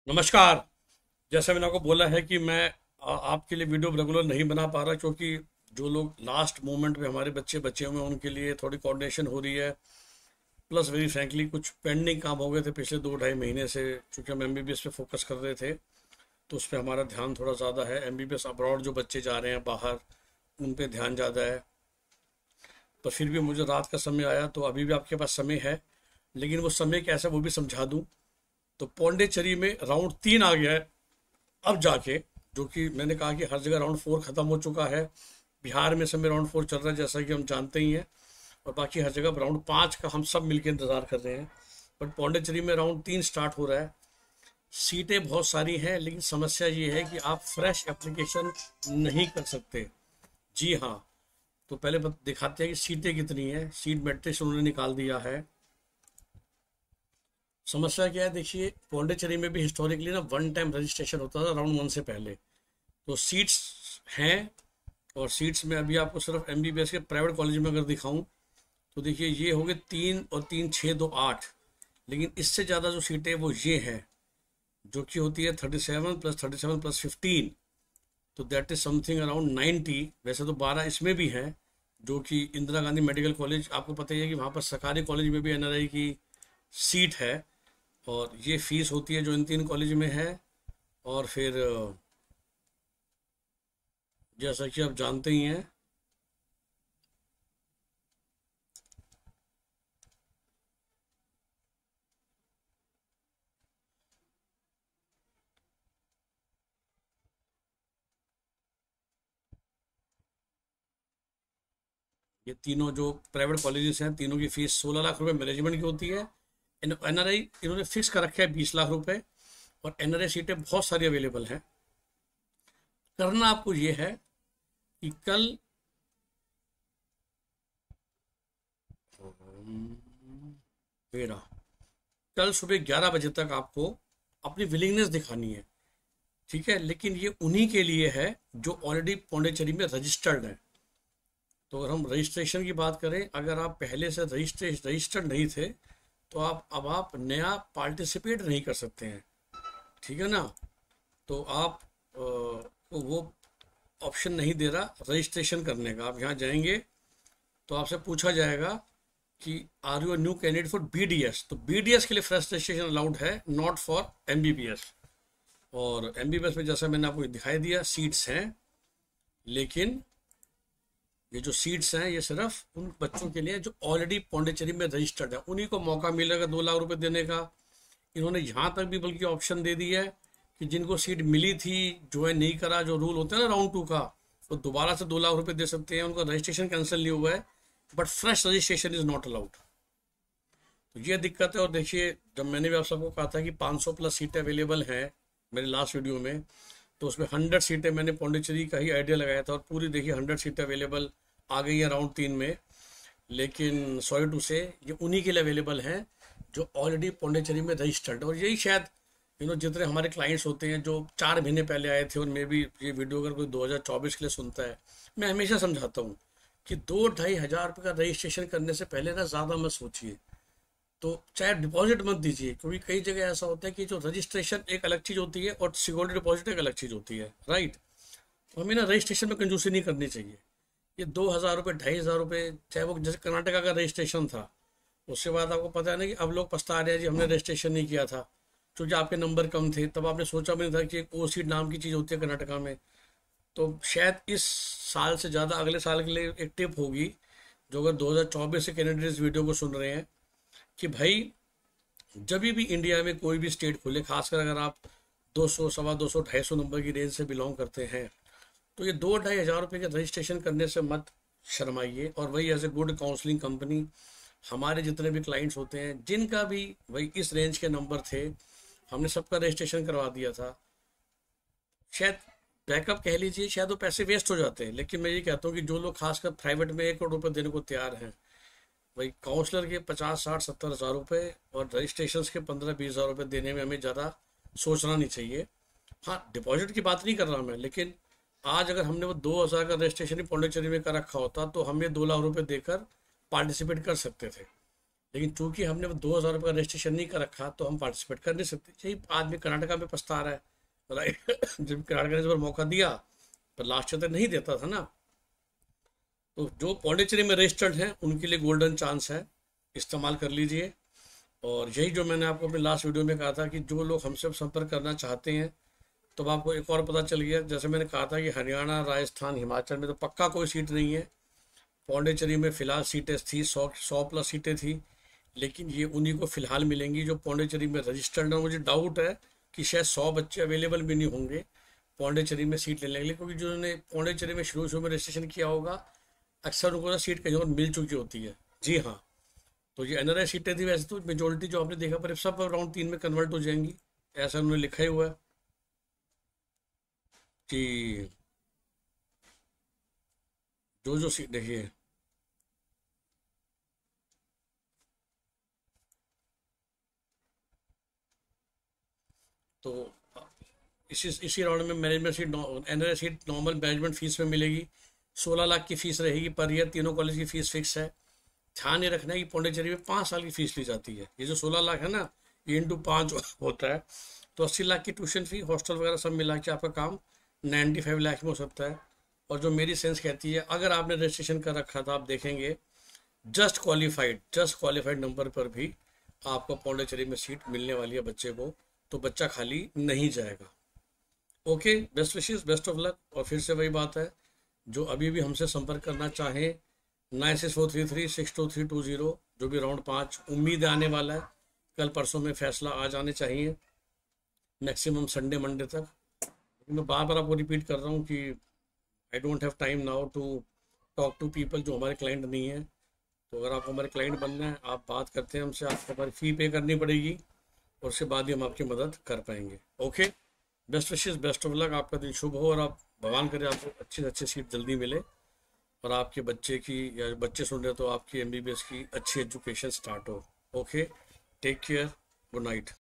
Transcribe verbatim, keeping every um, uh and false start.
नमस्कार। जैसा मैंने आपको बोला है कि मैं आ, आपके लिए वीडियो रेगुलर नहीं बना पा रहा, क्योंकि जो लोग लास्ट मोमेंट में हमारे बच्चे बचे हुए हैं उनके लिए थोड़ी कोऑर्डिनेशन हो रही है। प्लस वेरी फ्रैंकली कुछ पेंडिंग काम हो गए थे पिछले दो ढाई महीने से, क्योंकि हम एमबीबीएस पे फोकस कर रहे थे। तो उस पर हमारा ध्यान थोड़ा ज़्यादा है। एमबीबीएस अब्रॉड जो बच्चे जा रहे हैं बाहर, उन पे ध्यान ज़्यादा है। पर फिर भी मुझे रात का समय आया, तो अभी भी आपके पास समय है, लेकिन वो समय कैसा वो भी समझा दूँ। तो पौंडेचेरी में राउंड तीन आ गया है अब जाके, जो कि मैंने कहा कि हर जगह राउंड फोर खत्म हो चुका है। बिहार में समय राउंड फोर चल रहा है, जैसा कि हम जानते ही हैं। और बाकी हर जगह राउंड पाँच का हम सब मिलकर इंतजार कर रहे हैं। बट पौंडेचेरी में राउंड तीन स्टार्ट हो रहा है। सीटें बहुत सारी हैं, लेकिन समस्या ये है कि आप फ्रेश एप्लीकेशन नहीं कर सकते। जी हाँ। तो पहले बत- दिखाते हैं कि सीटें कितनी हैं। सीट मैट्रिक्स उन्होंने निकाल दिया है। समस्या क्या है, देखिए पौंडेचेरी में भी हिस्टोरिकली ना वन टाइम रजिस्ट्रेशन होता था राउंड वन से पहले। तो सीट्स हैं, और सीट्स में अभी आपको सिर्फ एमबीबीएस के प्राइवेट कॉलेज में अगर दिखाऊं, तो देखिए ये हो गए तीन और तीन छः दो आठ। लेकिन इससे ज़्यादा जो सीटें वो ये हैं, जो कि होती है thirty seven plus thirty seven plus fifteen. तो that is something around ninety. वैसे तो बारह इसमें भी हैं, जो कि इंदिरा गांधी मेडिकल कॉलेज, आपको पता ही है कि वहाँ पर सरकारी कॉलेज में भी एनआरआई की सीट है। और ये फीस होती है जो इन तीन कॉलेज में है। और फिर अ, जैसा कि आप जानते ही हैं, ये तीनों जो प्राइवेट कॉलेजेस हैं, तीनों की फीस सोलह लाख रुपए मैनेजमेंट की होती है। एनआरआई इन्होंने फिक्स कर रखा है बीस लाख रुपए। और एनआरआई सीटें बहुत सारी अवेलेबल हैं। करना आपको ये है कि कल मेरा कल सुबह ग्यारह बजे तक आपको अपनी विलिंगनेस दिखानी है। ठीक है, लेकिन ये उन्हीं के लिए है जो ऑलरेडी पौंडेचेरी में रजिस्टर्ड है। तो अगर हम रजिस्ट्रेशन की बात करें, अगर आप पहले से रजिस्ट्रे रजिस्टर्ड नहीं थे, तो आप अब आप नया पार्टिसिपेट नहीं कर सकते हैं। ठीक है ना। तो आप अ, को वो ऑप्शन नहीं दे रहा रजिस्ट्रेशन करने का। आप यहाँ जाएंगे तो आपसे पूछा जाएगा कि are you a new candidate for BDS. तो बीडीएस के लिए फ्रेश रजिस्ट्रेशन अलाउड है, नॉट फॉर एमबीबीएस। और एमबीबीएस में जैसा मैंने आपको दिखाई दिया सीट्स हैं, लेकिन ये जो सीट्स हैं ये सिर्फ उन बच्चों के लिए जो ऑलरेडी पौंडेचेरी में रजिस्टर्ड है, उन्हीं को मौका मिलेगा दो लाख रुपए देने का। इन्होंने यहाँ तक भी बल्कि ऑप्शन दे दी है कि जिनको सीट मिली थी, ज्वाइन नहीं करा, जो रूल होता है ना राउंड टू का, वो दोबारा से दो लाख रुपए दे सकते हैं। उनका रजिस्ट्रेशन कैंसिल नहीं हुआ है, but fresh registration is not allowed. तो ये दिक्कत है। और देखिए, जब मैंने भी आप सबको कहा था कि पाँच सौ प्लस सीटें अवेलेबल हैं मेरे लास्ट वीडियो में, तो उसमें हंड्रेड सीटें मैंने पौंडीचेरी का ही आइडिया लगाया था, और पूरी देखिए हंड्रेड सीटें अवेलेबल आ गई हैं राउंड तीन में। लेकिन सॉरी टू से ये उन्हीं के लिए अवेलेबल हैं जो ऑलरेडी पौंडीचेरी में रजिस्टर्ड। और यही शायद यू नो जितने हमारे क्लाइंट्स होते हैं जो चार महीने पहले आए थे, और मे भी ये वीडियो अगर कोई दो हज़ार चौबीस के लिए सुनता है, मैं हमेशा समझाता हूँ कि दो ढाई हज़ार रुपये का रजिस्ट्रेशन करने से पहले ना ज़्यादा मत सोचिए। तो चाहे डिपॉजिट मत दीजिए, क्योंकि कई जगह ऐसा होता है कि जो रजिस्ट्रेशन एक अलग चीज़ होती है और सिक्योरिटी डिपॉजिट एक अलग चीज़ होती है, राइट। तो हमें ना रजिस्ट्रेशन में कंजूसी नहीं करनी चाहिए। ये दो हज़ार रुपये ढाई हज़ार रुपये, चाहे वो जैसे कर्नाटका का रजिस्ट्रेशन था, उसके बाद आपको पता है ना कि अब लोग पछता रहे हैं जी हमने रजिस्ट्रेशन नहीं किया था, क्योंकि आपके नंबर कम थे। तब आपने सोचा भी नहीं था कि एक ओ सीट नाम की चीज़ होती है कर्नाटका में। तो शायद इस साल से ज़्यादा अगले साल के लिए एक टिप होगी, जो अगर दो हज़ार चौबीस से कैंडिडेट इस वीडियो को सुन रहे हैं, कि भाई जब भी इंडिया में कोई भी स्टेट खुले, खासकर अगर आप दो सौ सवा दो सौ ढाई सौ नंबर की रेंज से बिलोंग करते हैं, तो ये दो ढाई हज़ार रुपये के रजिस्ट्रेशन करने से मत शर्माइए। और वही as a good counselling company, हमारे जितने भी क्लाइंट्स होते हैं जिनका भी वही इस रेंज के नंबर थे, हमने सबका रजिस्ट्रेशन करवा दिया था। शायद बैकअप कह लीजिए, शायद वो पैसे वेस्ट हो जाते हैं, लेकिन मैं ये कहता हूँ कि जो लोग खासकर प्राइवेट में एक करोड़ रुपये देने को तैयार हैं, भाई काउंसलर के पचास साठ सत्तर हज़ार रुपये और रजिस्ट्रेशन के पंद्रह बीस हज़ार रुपये देने में हमें ज़्यादा सोचना नहीं चाहिए। हाँ, डिपॉजिट की बात नहीं कर रहा मैं, लेकिन आज अगर हमने वो दो हज़ार का रजिस्ट्रेशन ही पौंडीचेरी में कर रखा होता, तो हम ये दो लाख रुपए देकर पार्टिसिपेट कर सकते थे। लेकिन चूंकि हमने दो हज़ार रुपये का रजिस्ट्रेशन नहीं कर रखा तो हम पार्टिसिपेट कर नहीं सकते। यही आदमी कर्नाटका में पछता रहा है, राइट। जब कर्नाटका ने इस बार मौका दिया पर लास्ट ईयर तक नहीं देता था ना। तो जो पौंडीचेरी में रजिस्टर्ड हैं उनके लिए गोल्डन चांस है, इस्तेमाल कर लीजिए। और यही जो मैंने आपको अपने लास्ट वीडियो में कहा था कि जो लोग हमसे संपर्क करना चाहते हैं, तो आपको एक और पता चल गया। जैसे मैंने कहा था कि हरियाणा, राजस्थान, हिमाचल में तो पक्का कोई सीट नहीं है। पौंडीचेरी में फ़िलहाल सीटें थी, सौ सौ प्लस सीटें थी, लेकिन ये उन्हीं को फ़िलहाल मिलेंगी जो पौंडीचेरी में रजिस्टर्ड है। मुझे डाउट है कि शायद सौ बच्चे अवेलेबल भी नहीं होंगे पौंडीचेरी में सीट लेने के लिए, क्योंकि जिन्होंने पौंडीचेरी में शुरू शुरू में रजिस्ट्रेशन किया होगा अक्सर उनको ना सीट कहीं और मिल चुकी होती है। जी हाँ, तो ये एन आर आई सीटें थी, वैसे तो मेजोरिटी जो आपने देखा पर सब राउंड तीन में कन्वर्ट हो जाएंगी, ऐसा उन्होंने लिखा ही हुआ है कि जो जो सीट देखिए। तो इसी इसी राउंड में management seat, N R I seat normal management fees में मिलेगी। सोलह लाख की फीस रहेगी पर ईयर, तीनों कॉलेज की फीस फिक्स है। ध्यान ये रखना है कि पौंडीचेरी में पाँच साल की फीस ली जाती है। ये जो सोलह लाख है ना, ये इंटू पाँच होता है, तो अस्सी लाख की ट्यूशन फी, हॉस्टल वगैरह सब मिला के आपका काम नाइन्टी फाइव लाख में हो सकता है। और जो मेरी सेंस कहती है, अगर आपने रजिस्ट्रेशन कर रखा था, आप देखेंगे just qualified just qualified number पर भी आपको पौंडीचेरी में सीट मिलने वाली है बच्चे को, तो बच्चा खाली नहीं जाएगा। Okay, best wishes, best of luck. और फिर से वही बात है, जो अभी भी हमसे संपर्क करना चाहें, nine six four three three six two three two zero, जो भी राउंड पाँच उम्मीद आने वाला है, कल परसों में फैसला आ जाने चाहिए, मैक्सिमम संडे मंडे तक। मैं बार बार आपको रिपीट कर रहा हूँ कि I don't have time now to talk to people जो हमारे क्लाइंट नहीं है। तो अगर आपको हमारे क्लाइंट बनना है, आप बात करते हैं हमसे, आपको हमारी फ़ी पे करनी पड़ेगी और उसके बाद ही हम आपकी मदद कर पाएंगे। Okay, best wishes, best of luck. आपका दिन शुभ हो और आप भगवान करे आपको अच्छी से अच्छी सीट जल्दी मिले और आपके बच्चे की, या बच्चे सुन रहे तो आपकी एम बी बी एस की अच्छी एजुकेशन स्टार्ट हो। Okay, take care, good night.